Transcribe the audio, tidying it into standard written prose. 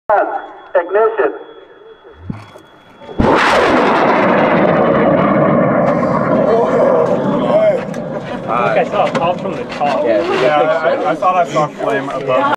Ignition. I think I saw a pulse from the top. Yeah, I thought I saw flame above.